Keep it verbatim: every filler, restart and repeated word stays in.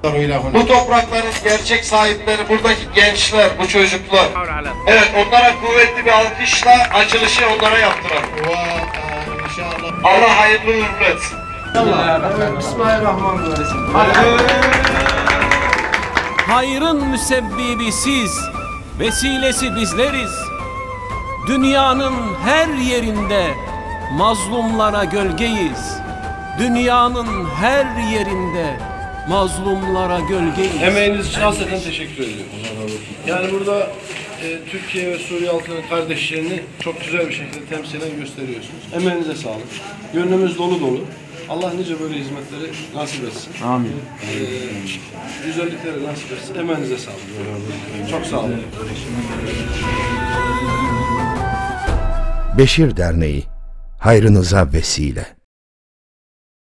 Bu toprakların gerçek sahipleri buradaki gençler, bu çocuklar. Evet, onlara kuvvetli bir alkışla açılışı onlara yaptıralım. Allah hayırlı uğurlu etsin. Bismillahirrahmanirrahim. Hayrın müsebbibi siz, vesilesi bizleriz. Dünyanın her yerinde mazlumlara gölgeyiz. Dünyanın her yerinde mazlumlara gölgeyiz. Emeğiniz için hasreten teşekkür ediyorum. Yani burada e, Türkiye ve Suriye halkının kardeşlerini çok güzel bir şekilde temsilen gösteriyorsunuz. Emeğinize sağlık. Gönlümüz dolu dolu. Allah nice böyle hizmetleri nasip etsin. Amin. Ee, güzellikleri nasip etsin. Emeğinize sağlık. Çok sağ olun. Beşir Derneği, hayrınıza vesile.